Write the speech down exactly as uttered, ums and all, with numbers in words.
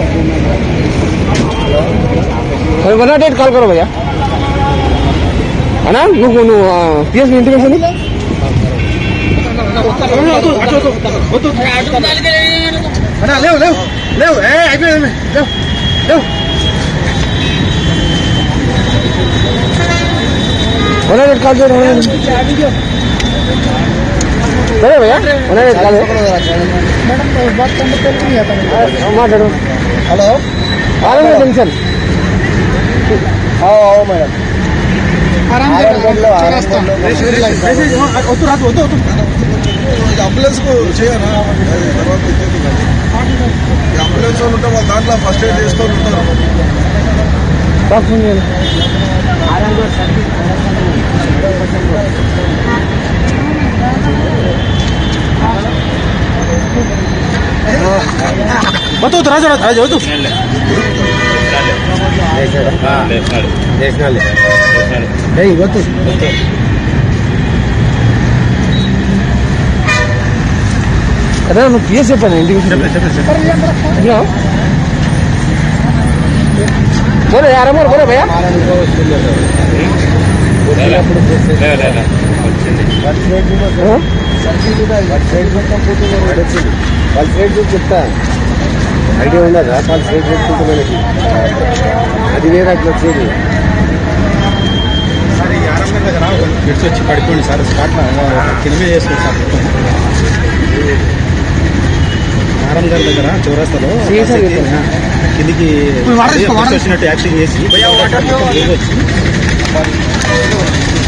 One nought eight call करो भैया अना నువ్వు నువ్వు పిఎస్ ఇంటిమేషన్ అన్నా లేవు లేవు లేవు ఏ అయిపోయింది లేవు లేవు वन नाट एट कॉल करो సరే భయ్యా वन नाट एट कॉल మాట్లాడు హలో ఆరంభ టెన్షన్ आओ मैडम అంబులెన్స్ కు చేయనా అంబులెన్స్ వాళ్ళు ఉంటే వాళ్ళ దాంట్లో ఫస్ట్ ఎయిడ్ చేసుకొని ఉంటారు. बताओ राजा राजा तू అదే నువ్వు పిఎస్ చెప్పాను ఇంటికి बोलो यार अमर बोलो भैया చెప్తా ఐడియా ఉండదా వాళ్ళు సైడ్ పెట్టుకుంటే మనకి అది వేరే అట్లా వచ్చేది సార్ ఈ ఆరంభం దగ్గర గడిచి వచ్చి పడుకోండి సార్ స్టార్ట్ కింద చేసుకోండి సార్ ఆరం గారి దగ్గర చౌరాస్తాలో కిందికి వచ్చినట్టు యాక్షన్ చేసి వచ్చి